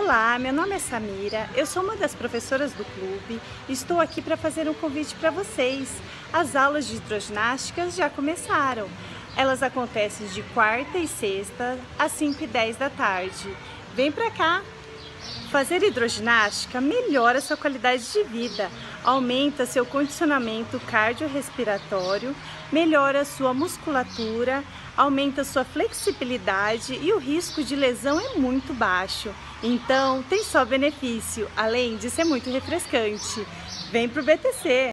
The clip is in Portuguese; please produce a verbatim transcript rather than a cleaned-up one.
Olá, meu nome é Samira, eu sou uma das professoras do clube e estou aqui para fazer um convite para vocês. As aulas de hidroginástica já começaram. Elas acontecem de quarta e sexta às cinco e dez da tarde. Vem para cá! Fazer hidroginástica melhora sua qualidade de vida, aumenta seu condicionamento cardiorrespiratório, melhora sua musculatura, aumenta sua flexibilidade e o risco de lesão é muito baixo. Então, tem só benefício, além de ser muito refrescante. Vem pro B T C!